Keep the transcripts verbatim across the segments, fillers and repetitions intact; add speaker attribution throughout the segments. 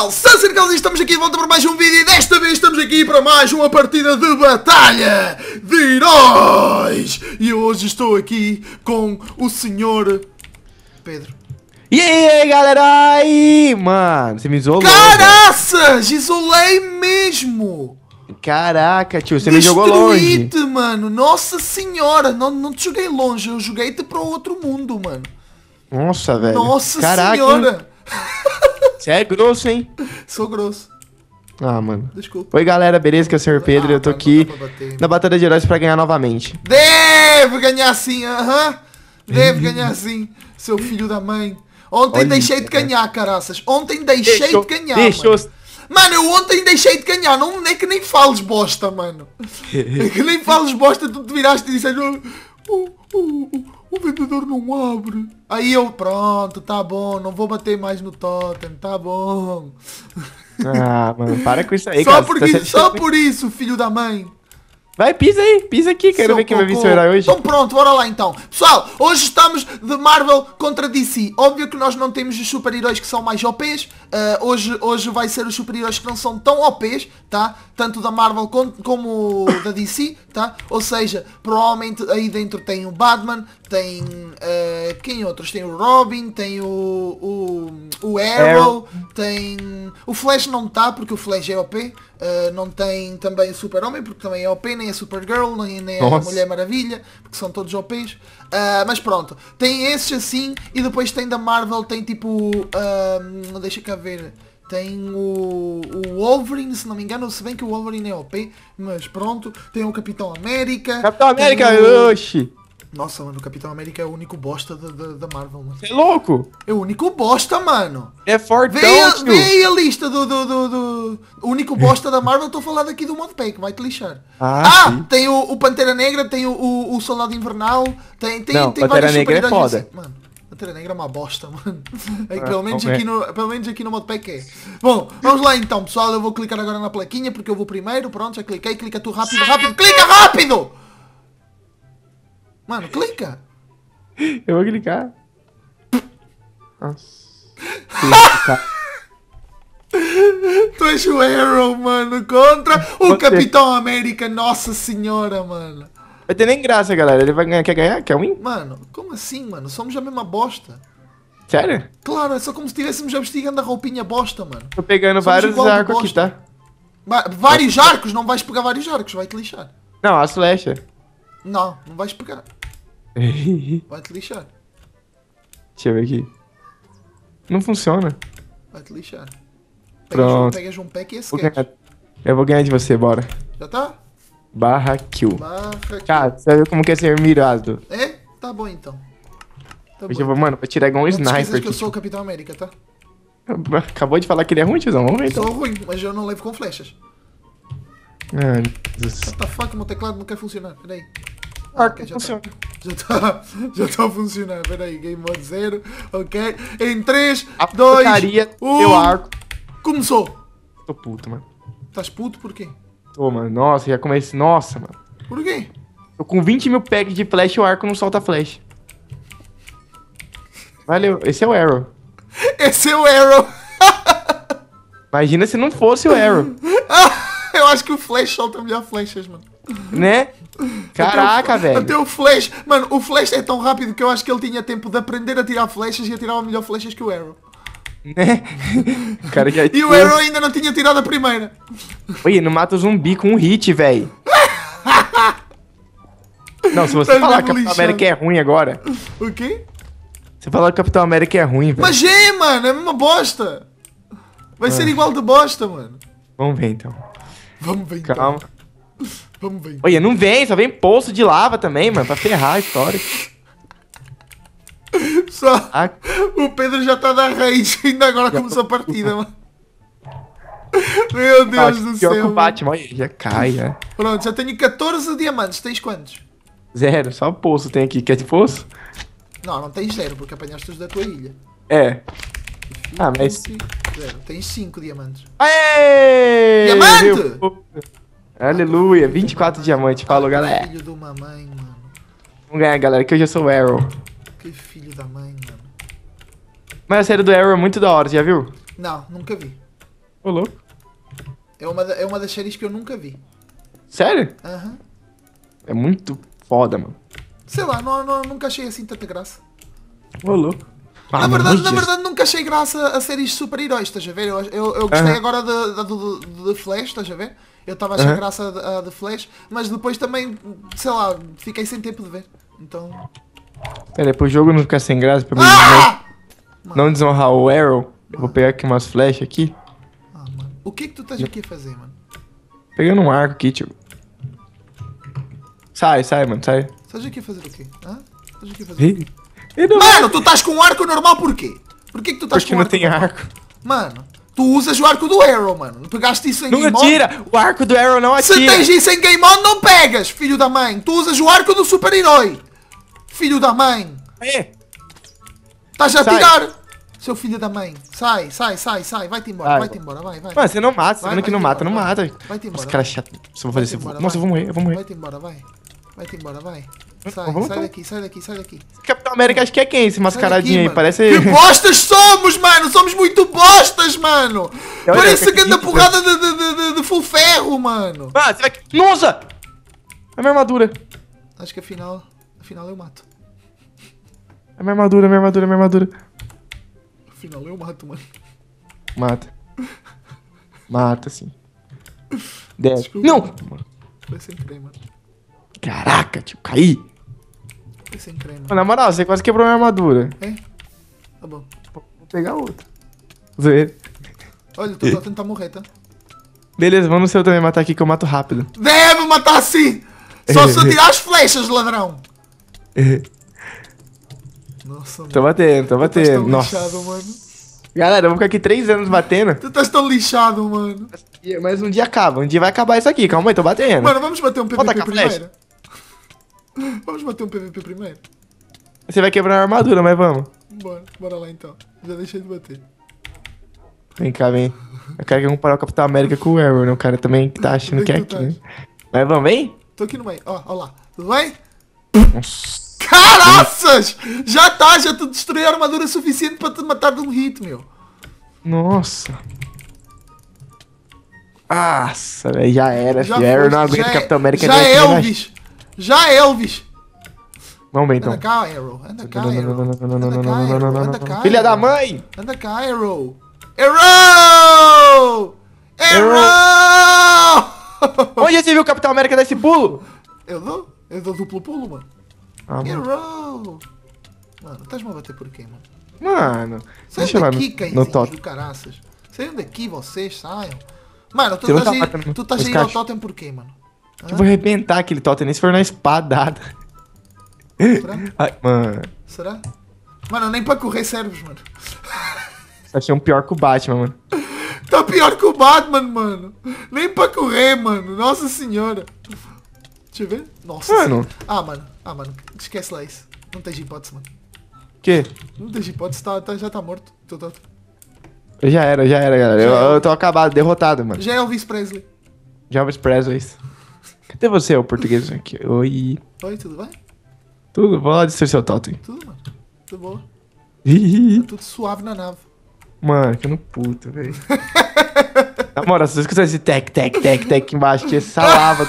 Speaker 1: pessoal, Sancercals, estamos aqui de volta para mais um vídeo e desta vez estamos aqui para mais uma partida de batalha de heróis. E hoje estou aqui com o senhor Pedro.
Speaker 2: E aí, galera? Aí, mano, você me isolou.
Speaker 1: Caraças, isolei mesmo.
Speaker 2: Caraca, tio, você me jogou longe.
Speaker 1: Destruí-te, mano, nossa senhora, não, não te joguei longe, eu joguei-te para outro mundo, mano.
Speaker 2: Nossa, velho.
Speaker 1: Nossa
Speaker 2: Caraca,
Speaker 1: senhora.
Speaker 2: Você é grosso, hein?
Speaker 1: Sou grosso.
Speaker 2: Ah, mano.
Speaker 1: Desculpa.
Speaker 2: Oi, galera, beleza? Que é o senhor Pedro e
Speaker 1: Ah,
Speaker 2: eu tô
Speaker 1: mano,
Speaker 2: aqui
Speaker 1: não dá pra bater,
Speaker 2: na Batalha de Heróis pra ganhar novamente.
Speaker 1: Deve ganhar sim, aham. Deve ganhar sim, seu filho da mãe. Ontem
Speaker 2: Olha,
Speaker 1: deixei de ganhar, caraças. Ontem deixei
Speaker 2: Deixou-
Speaker 1: de ganhar,
Speaker 2: deixou-
Speaker 1: mano. Mano, eu ontem deixei de ganhar. Não é que nem fales bosta, mano. É que nem fales bosta, tu te viraste e disseste... O, o, o, o vendedor não abre. Aí eu, pronto, tá bom. Não vou bater mais no totem, tá bom.
Speaker 2: Ah, mano, para com isso aí,
Speaker 1: Só,
Speaker 2: cara.
Speaker 1: por,
Speaker 2: Você tá
Speaker 1: isso-
Speaker 2: sendo-
Speaker 1: só por isso, filho da mãe.
Speaker 2: Vai, pisa aí, pisa aqui. Quero
Speaker 1: Seu
Speaker 2: ver quem vai vir
Speaker 1: cocô.
Speaker 2: seu herói hoje.
Speaker 1: Então pronto, bora lá então. Pessoal, hoje estamos de Marvel contra D C. Óbvio que nós não temos os super-heróis que são mais O Ps. Uh, hoje, hoje vai ser os super-heróis que não são tão O Ps, tá? Tanto da Marvel com, como da D C, tá? Ou seja, provavelmente aí dentro tem o Batman, tem... Uh, quem outros? Tem o Robin, tem o... o, o Arrow,
Speaker 2: Arrow.
Speaker 1: tem... O Flash não tá, porque o Flash é O P. Uh, não tem também o Super-Homem, porque também é O P, nem a Supergirl, nem, nem a
Speaker 2: Nossa.
Speaker 1: Mulher Maravilha, porque são todos O Ps. Uh, mas pronto, tem esses assim, e depois tem da Marvel, tem tipo... Uh, deixa cá ver... Tem o, o Wolverine, se não me engano, se bem que o Wolverine é O P, mas pronto. Tem o Capitão América.
Speaker 2: Capitão América,
Speaker 1: tem o...
Speaker 2: oxi.
Speaker 1: Nossa, mano, o Capitão América é o único bosta da, da, da Marvel, mano.
Speaker 2: Você é louco?
Speaker 1: É o único bosta, mano.
Speaker 2: É fortão,
Speaker 1: Vê, a-
Speaker 2: tio.
Speaker 1: vê aí a lista do, do, do, do- O único bosta da Marvel, estou a falar daqui do Modpack, vai-te lixar.
Speaker 2: Ah, sim.
Speaker 1: tem o, o Pantera Negra, tem o, o, o Soldado Invernal, tem, tem,
Speaker 2: Não,
Speaker 1: tem
Speaker 2: Pantera
Speaker 1: vários
Speaker 2: Negra é
Speaker 1: super-heróis
Speaker 2: foda.
Speaker 1: assim. Mano, Pantera Negra é uma bosta, mano. É que
Speaker 2: Ah,
Speaker 1: pelo, menos
Speaker 2: vamos
Speaker 1: aqui no, pelo menos aqui no Modpack é. Bom, vamos lá então, pessoal. Eu vou clicar agora na plaquinha, porque eu vou primeiro. Pronto, já cliquei. Clica tu rápido, rápido. Clica rápido! Mano, clica.
Speaker 2: Eu vou clicar. Nossa.
Speaker 1: Tu és o Arrow, mano, contra o
Speaker 2: Você.
Speaker 1: Capitão América. Nossa senhora, mano.
Speaker 2: Vai ter nem graça, galera. Ele vai ganhar. Quer ganhar? Quer win?
Speaker 1: Mano, como assim, mano? Somos a mesma bosta.
Speaker 2: Sério?
Speaker 1: Claro, é só como se estivéssemos investigando a roupinha bosta, mano.
Speaker 2: Tô pegando
Speaker 1: Somos
Speaker 2: vários
Speaker 1: igual de
Speaker 2: arcos aqui,
Speaker 1: bosta.
Speaker 2: tá?
Speaker 1: Va- vários arcos? Não vais pegar vários arcos, vai-te lixar.
Speaker 2: Não, as flechas.
Speaker 1: Não, não vais pegar.
Speaker 2: Deixa
Speaker 1: Vai-te lixar.
Speaker 2: eu ver aqui. Não funciona.
Speaker 1: Vai-te lixar. Pegas,
Speaker 2: Pronto.
Speaker 1: pegas um pack e esse
Speaker 2: Vou
Speaker 1: sketch.
Speaker 2: ganhar. Eu vou ganhar de você, bora.
Speaker 1: Já tá?
Speaker 2: Barra kill.
Speaker 1: Barra aqui.
Speaker 2: Cara, você viu como que é ser mirado.
Speaker 1: É? Tá bom então. Tá
Speaker 2: Hoje
Speaker 1: bom.
Speaker 2: eu vou, mano, vou tirar igual um
Speaker 1: Não te esqueças
Speaker 2: sniper
Speaker 1: que eu
Speaker 2: aqui.
Speaker 1: sou o Capitão América, tá?
Speaker 2: Acabou de falar que ele é ruim, tiozão. Vamos ver então.
Speaker 1: Sou ruim, mas eu não levo com flechas.
Speaker 2: Ai, meu Deus.
Speaker 1: What the fuck, o meu teclado não quer funcionar. Peraí.
Speaker 2: Ah,
Speaker 1: ok, já
Speaker 2: funciona.
Speaker 1: tá. Já está, já está a funcionar. Peraí, game mode zero. Ok. Em três,
Speaker 2: A
Speaker 1: dois,
Speaker 2: porcaria do
Speaker 1: um.
Speaker 2: meu arco.
Speaker 1: Começou.
Speaker 2: Tô puto, mano.
Speaker 1: Estás puto por quê?
Speaker 2: Tô, mano. Nossa, já comecei. Nossa, mano.
Speaker 1: Por quê?
Speaker 2: Tô com vinte mil packs de flash e o arco não solta flash. Valeu. Esse é o Arrow.
Speaker 1: Esse é o Arrow.
Speaker 2: Imagina se não fosse o Arrow.
Speaker 1: Eu acho que o Flash solta melhor flechas, mano.
Speaker 2: Né? Caraca,
Speaker 1: Até o,
Speaker 2: velho.
Speaker 1: Até o Flash. Mano, o Flash é tão rápido que eu acho que ele tinha tempo de aprender a tirar flechas e atirava melhor flechas que o Arrow.
Speaker 2: Né? O cara já...
Speaker 1: E o Arrow ainda não tinha tirado a primeira.
Speaker 2: Oi, não mata o zumbi com um hit, velho. Não, se você
Speaker 1: Tá
Speaker 2: falar que
Speaker 1: mesmo
Speaker 2: Capitão
Speaker 1: lixado.
Speaker 2: América é ruim agora...
Speaker 1: O quê?
Speaker 2: Você falar que Capitão América é ruim, velho.
Speaker 1: Mas é, mano, é uma bosta. Vai ser igual de bosta, mano.
Speaker 2: Vamos ver, então.
Speaker 1: Vamos ver então.
Speaker 2: Calma.
Speaker 1: Vamos ver.
Speaker 2: Olha, não vem, só vem poço de lava também, mano, pra ferrar a história.
Speaker 1: Só
Speaker 2: Ah,
Speaker 1: o Pedro já está a dar rage. Ainda agora começou a partida, mano. Meu Deus do
Speaker 2: pior
Speaker 1: céu.
Speaker 2: que o
Speaker 1: mano.
Speaker 2: Batman, olha, já cai, já.
Speaker 1: Pronto, já tenho catorze diamantes. Tens quantos?
Speaker 2: Zero, só poço tem aqui. Quer de poço?
Speaker 1: Não, não tens zero, porque apanhaste os da tua ilha.
Speaker 2: É. Ah, mas...
Speaker 1: Zero. Tens cinco diamantes.
Speaker 2: Aê!
Speaker 1: Diamante!
Speaker 2: Meu- Aleluia, vinte e quatro diamantes. Falou, galera.
Speaker 1: Filho de uma mãe, mano.
Speaker 2: Vamos ganhar, galera, que hoje eu sou o Arrow.
Speaker 1: Que filho da mãe, mano.
Speaker 2: Mas a série do Arrow é muito da hora, já viu?
Speaker 1: Não, nunca vi.
Speaker 2: Ô, louco.
Speaker 1: É uma, da- é uma das séries que eu nunca vi.
Speaker 2: Sério?
Speaker 1: Aham.
Speaker 2: É muito foda, mano.
Speaker 1: Sei lá, não, não- nunca achei assim tanta graça.
Speaker 2: Ô, louco.
Speaker 1: na,
Speaker 2: Ah,
Speaker 1: verdade,
Speaker 2: mano,
Speaker 1: na
Speaker 2: Jesus.
Speaker 1: verdade, nunca achei graça a séries de super-heróis, estás a ver? Eu, eu, eu gostei
Speaker 2: Aham.
Speaker 1: agora de, de, do do The Flash, estás a ver? Eu estava a achar
Speaker 2: Aham.
Speaker 1: graça a, a The Flash, mas depois também, sei lá, fiquei sem tempo de ver. Então.
Speaker 2: Pera aí, pro jogo não ficar sem graça, pra mim
Speaker 1: Ah!
Speaker 2: não, não desonrar o Arrow, eu vou pegar aqui umas flechas aqui.
Speaker 1: Ah, mano. O que é que tu estás aqui a fazer, mano?
Speaker 2: Pegando um arco aqui, tipo. Sai, sai, mano, sai.
Speaker 1: Estás aqui a fazer o quê? Hã? Estás aqui a fazer o quê?
Speaker 2: Ih, não,
Speaker 1: Mano, tu estás com um arco normal porquê? Porquê que tu estás
Speaker 2: porque
Speaker 1: com um
Speaker 2: não
Speaker 1: arco
Speaker 2: tem
Speaker 1: normal?
Speaker 2: arco.
Speaker 1: Mano, tu usas o arco do Arrow, mano. Pegaste isso em
Speaker 2: Não
Speaker 1: Game On?
Speaker 2: atira! O arco do Arrow não
Speaker 1: Se
Speaker 2: atira!
Speaker 1: tens isso em Game On, não pegas, filho da mãe. Tu usas o arco do super-herói. Filho da mãe.
Speaker 2: É.
Speaker 1: Estás a
Speaker 2: Sai.
Speaker 1: tirar. Seu filho da mãe. Sai, sai, sai, sai. Vai-te embora,
Speaker 2: Vai.
Speaker 1: vai-te embora, vai, vai.
Speaker 2: Mano, você não mata, você
Speaker 1: Vai,
Speaker 2: falando que não
Speaker 1: vai-te
Speaker 2: mata, não
Speaker 1: embora,
Speaker 2: mata.
Speaker 1: vai. Vai-te embora,
Speaker 2: Nossa, cara
Speaker 1: vai.
Speaker 2: chato. Só vou fazer
Speaker 1: Vai-te
Speaker 2: isso.
Speaker 1: embora,
Speaker 2: Nossa, eu
Speaker 1: vai.
Speaker 2: vou morrer, eu vou morrer.
Speaker 1: Vai-te embora, vai. Vai-te embora, vai. Sai,
Speaker 2: Vamos
Speaker 1: sai
Speaker 2: então.
Speaker 1: daqui, sai daqui, sai daqui.
Speaker 2: Capitão América, acho que é quem? Esse
Speaker 1: Sai
Speaker 2: mascaradinho
Speaker 1: daqui,
Speaker 2: aí,
Speaker 1: mano.
Speaker 2: parece.
Speaker 1: Que bostas somos, mano! Somos muito bostas, mano!
Speaker 2: Olha,
Speaker 1: Parece
Speaker 2: eu
Speaker 1: que anda
Speaker 2: acredito.
Speaker 1: porrada de, de, de, de- de full ferro, mano!
Speaker 2: Ah, você vai. Nossa! É minha armadura.
Speaker 1: Acho que afinal, afinal eu mato.
Speaker 2: É minha armadura, é minha armadura, é minha armadura.
Speaker 1: Afinal eu mato, mano.
Speaker 2: Mata. Mata, sim. Desce.
Speaker 1: Desculpa.
Speaker 2: Não!
Speaker 1: Foi sem querer, mano.
Speaker 2: Caraca, tio, caí.
Speaker 1: Foi sem querer, mano.
Speaker 2: Mano, na moral, você quase quebrou minha armadura.
Speaker 1: É? Tá bom.
Speaker 2: Vou pegar outra. Zoeira.
Speaker 1: Olha, o teu totem tá morrer, tá?
Speaker 2: Beleza, vamos no seu também matar aqui que eu mato rápido.
Speaker 1: Deve matar assim! Só se eu tirar as flechas, ladrão! Nossa, mano.
Speaker 2: Tô batendo, tô
Speaker 1: Tu estás tão
Speaker 2: batendo. Nossa.
Speaker 1: lixado, mano.
Speaker 2: Galera, eu vou ficar aqui três anos batendo.
Speaker 1: Tu estás tão lixado, mano.
Speaker 2: Mas um dia acaba, um dia vai acabar isso aqui. Calma aí, tô batendo.
Speaker 1: Mano, vamos bater um P V
Speaker 2: Bota
Speaker 1: P
Speaker 2: com a flecha.
Speaker 1: primeiro. Vamos bater um P V P primeiro.
Speaker 2: Você vai quebrar a armadura, mas vamos.
Speaker 1: Bora, bora lá então. Já deixei de bater.
Speaker 2: Vem cá, vem. Eu quero comparar o Capitão América com o Arrow, né? O cara também que tá achando
Speaker 1: Onde
Speaker 2: que
Speaker 1: é
Speaker 2: é
Speaker 1: que tu
Speaker 2: aqui, né? Mas vamos, vem?
Speaker 1: Tô aqui no meio. Ó, ó lá. Tudo bem?
Speaker 2: Nossa.
Speaker 1: Caraças! Já tá, já te destruí a armadura suficiente para te matar de um hit, meu.
Speaker 2: Nossa. Nossa, velho, já era.
Speaker 1: Já
Speaker 2: Já Arrow
Speaker 1: foste,
Speaker 2: não aguenta
Speaker 1: já
Speaker 2: o Capitão
Speaker 1: é-
Speaker 2: América.
Speaker 1: Já
Speaker 2: nem
Speaker 1: é
Speaker 2: aqui, né?
Speaker 1: Elvis. Já é Elvis.
Speaker 2: Vamos bem,
Speaker 1: Anda
Speaker 2: então.
Speaker 1: cá, Arrow. Anda cá,
Speaker 2: Não, não,
Speaker 1: Arrow.
Speaker 2: não, não, não, não,
Speaker 1: Anda
Speaker 2: não,
Speaker 1: cá,
Speaker 2: não, não,
Speaker 1: Arrow.
Speaker 2: não,
Speaker 1: Anda
Speaker 2: não.
Speaker 1: cá,
Speaker 2: Filha da
Speaker 1: Arrow.
Speaker 2: mãe!
Speaker 1: Anda cá, Arrow. Arrow! Arrow!
Speaker 2: Onde você viu o Capitão América dar esse pulo?
Speaker 1: Eu dou? Eu dou duplo pulo, mano.
Speaker 2: Ah, mano.
Speaker 1: Arrow! Mano, estás-me a bater por quê, mano?
Speaker 2: Mano,
Speaker 1: Saiam
Speaker 2: deixa eu lá no,
Speaker 1: daqui,
Speaker 2: no
Speaker 1: cãezinhos
Speaker 2: top.
Speaker 1: do caraças. Saiam daqui, vocês, saiam. Mano, tu
Speaker 2: Você não
Speaker 1: estás
Speaker 2: tá
Speaker 1: a ir,
Speaker 2: batendo
Speaker 1: tu estás a
Speaker 2: nos
Speaker 1: ir ao
Speaker 2: cachos.
Speaker 1: totem por quê, mano?
Speaker 2: Eu vou arrebentar aquele totem, nem se for na espadada.
Speaker 1: Será?
Speaker 2: Ai, mano.
Speaker 1: Será? Mano, nem para correr serves, mano.
Speaker 2: Achei um pior que o Batman, mano.
Speaker 1: Tá pior que o Batman, mano. Nem para correr, mano. Nossa senhora. Deixa eu ver. Nossa
Speaker 2: Mano.
Speaker 1: senhora. Ah, mano. Ah, mano. Esquece lá isso. Não tens hipótese, mano.
Speaker 2: Que?
Speaker 1: Não tens hipótese. Tá, tá, já tá morto. Tô, tô, tô.
Speaker 2: Já era, já era, galera.
Speaker 1: Já
Speaker 2: Eu,
Speaker 1: era.
Speaker 2: eu tô acabado, derrotado, mano.
Speaker 1: Já é Elvis Presley.
Speaker 2: Elvis Presley. Cadê você, o português aqui? Oi.
Speaker 1: Oi, tudo bem?
Speaker 2: Tudo, vou lá destruir seu totem.
Speaker 1: Tudo, mano. Tudo boa.
Speaker 2: Ih,
Speaker 1: Tá tudo suave na nave.
Speaker 2: Mano, que no puto, velho. Na moral, se você escutar esse tec, tec, tec, tec aqui embaixo, tinha essa lava.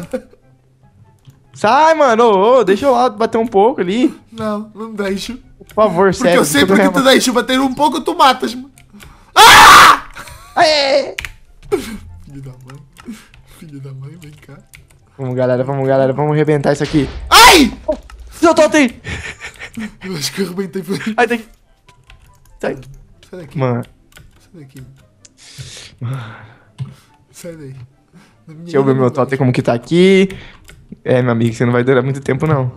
Speaker 2: Sai, mano, ô, ô, deixa eu lá bater um pouco ali.
Speaker 1: Não, não deixo.
Speaker 2: Por favor,
Speaker 1: Porque
Speaker 2: sério.
Speaker 1: eu sempre que te deixo bater um pouco, tu matas, mano.
Speaker 2: Aê!
Speaker 1: Filho da mãe. Filho da mãe, vem cá.
Speaker 2: Vamos, galera, vamos, galera, vamos arrebentar isso aqui.
Speaker 1: Ai!
Speaker 2: Seu totem!
Speaker 1: Eu acho que eu arrebentei por aí.
Speaker 2: Ai, daqui. Sai.
Speaker 1: Sai daqui.
Speaker 2: Mano,
Speaker 1: Sai daqui. Sai daí. Na minha
Speaker 2: deixa eu ver
Speaker 1: vida
Speaker 2: meu
Speaker 1: não
Speaker 2: totem
Speaker 1: vai.
Speaker 2: como que tá aqui. É, meu amigo, você não vai durar muito tempo, não.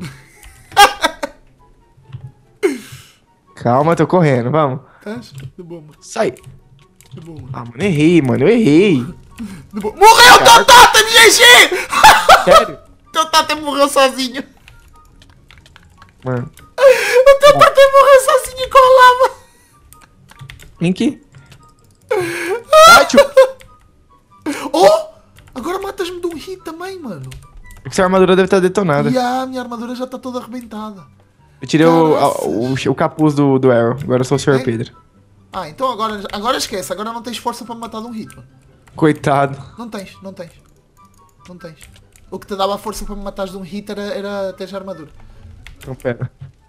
Speaker 2: Calma, tô correndo, vamos.
Speaker 1: Tá? De boa, mano.
Speaker 2: Sai.
Speaker 1: De boa, mano.
Speaker 2: Ah, mano, errei, mano, eu errei.
Speaker 1: De boa. Morreu teu totem, G G!
Speaker 2: Sério?
Speaker 1: Teu totem morreu sozinho.
Speaker 2: Mano,
Speaker 1: O teu totem morreu sozinho com a lava.
Speaker 2: vem aqui. Ai, tio.
Speaker 1: Oh! Agora matas-me de um hit também, mano.
Speaker 2: Essa armadura deve estar detonada.
Speaker 1: E a minha armadura já tá toda arrebentada.
Speaker 2: Eu tirei o, a-
Speaker 1: Caraças.
Speaker 2: o, o capuz do, do Arrow. Agora eu sou o senhor
Speaker 1: É?
Speaker 2: Pedro.
Speaker 1: Ah, então agora, agora esquece. Agora não tens força para me matar de um hit, mano.
Speaker 2: Coitado.
Speaker 1: Não tens, não tens. Não tens. O que te dava a força para me matar de um hit era, era teres armadura.
Speaker 2: Então pera.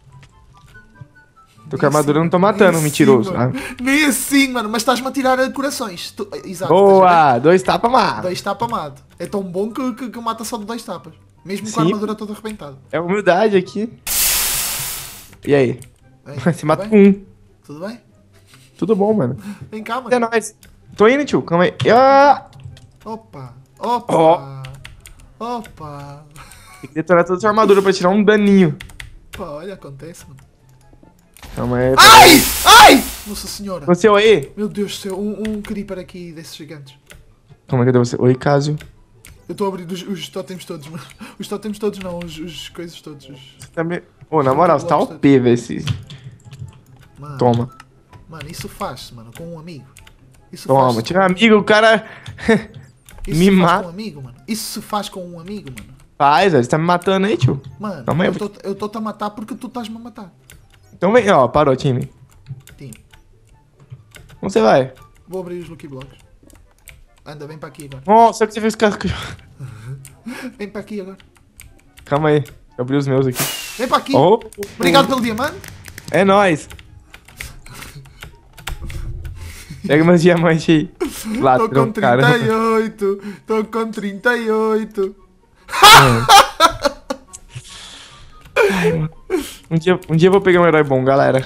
Speaker 2: Tô com a armadura, eu não tô matando,
Speaker 1: assim,
Speaker 2: mentiroso.
Speaker 1: Mano.
Speaker 2: Ah.
Speaker 1: Nem assim, mano. Mas estás-me a tirar corações. Tu... Exato.
Speaker 2: Boa! Dois tapas, mano.
Speaker 1: Dois tapas mato. É tão bom que, que, que mata só de dois tapas. Mesmo com
Speaker 2: Sim.
Speaker 1: a armadura toda arrebentada.
Speaker 2: É humildade aqui. E aí?
Speaker 1: Bem,
Speaker 2: Você
Speaker 1: tudo
Speaker 2: mata
Speaker 1: bem?
Speaker 2: um.
Speaker 1: Tudo bem?
Speaker 2: Tudo bom, mano.
Speaker 1: Vem cá,
Speaker 2: É
Speaker 1: mano.
Speaker 2: nóis. Tô indo, tio. Calma aí. Ah!
Speaker 1: Opa. Opa. Opa.
Speaker 2: Tem que detonar toda a sua armadura pra tirar um daninho.
Speaker 1: Opa, olha, acontece, mano.
Speaker 2: Calma aí.
Speaker 1: Ai! Ai! Nossa senhora.
Speaker 2: Você, oi.
Speaker 1: Meu Deus do céu, um, um creeper aqui desses gigantes.
Speaker 2: Calma aí, cadê você? Oi, Cásio.
Speaker 1: Eu estou a abrir os, os totens todos, mano. Os totens todos não, os, os coisas todos. Os...
Speaker 2: Também. Ô, na moral, você tá O P, velho. Esse...
Speaker 1: Mano,
Speaker 2: Toma.
Speaker 1: Mano, isso faz-se, mano, com um amigo. Isso
Speaker 2: Toma,
Speaker 1: faz-se.
Speaker 2: tinha um amigo, o cara.
Speaker 1: Isso
Speaker 2: me
Speaker 1: se faz
Speaker 2: mata.
Speaker 1: com um amigo, mano. Isso se faz com um amigo, mano.
Speaker 2: Faz, velho. Você tá me matando aí, tio.
Speaker 1: Mano,
Speaker 2: Calma aí,
Speaker 1: eu tô- eu tô-te a matar porque tu estás-me a matar.
Speaker 2: Então vem, ó. Parou, time.
Speaker 1: Tim,
Speaker 2: Onde você vai?
Speaker 1: vou abrir os Lucky Blocks. Anda, vem para aqui agora.
Speaker 2: Nossa, o que você fez com as...
Speaker 1: Vem para aqui agora.
Speaker 2: Calma aí. Eu abri os meus aqui.
Speaker 1: Vem para aqui.
Speaker 2: Oh,
Speaker 1: Obrigado pelo diamante.
Speaker 2: É nóis. Pega meus diamantes aí.
Speaker 1: Tô
Speaker 2: Ladrão,
Speaker 1: com
Speaker 2: cara.
Speaker 1: trinta e oito. Tô com trinta e oito.
Speaker 2: Ai, mano. Um dia, um dia eu vou pegar um herói bom, galera.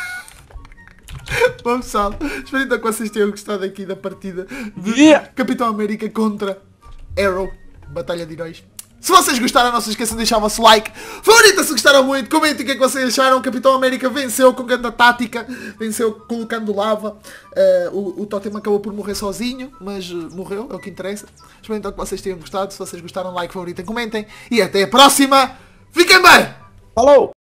Speaker 1: Bom pessoal, espero então que vocês tenham gostado aqui da partida de
Speaker 2: Yeah.
Speaker 1: Capitão América contra Arrow, Batalha de Heróis. Se vocês gostaram, não se esqueçam de deixar o vosso like. Favorita se gostaram muito, comentem o que é que vocês acharam. O Capitão América venceu com grande tática, venceu colocando lava. Uh, o, o Totem acabou por morrer sozinho, mas uh, morreu, é o que interessa. Espero então que vocês tenham gostado. Se vocês gostaram, like, favoritem, comentem. E até a próxima. Fiquem bem!
Speaker 2: Falou!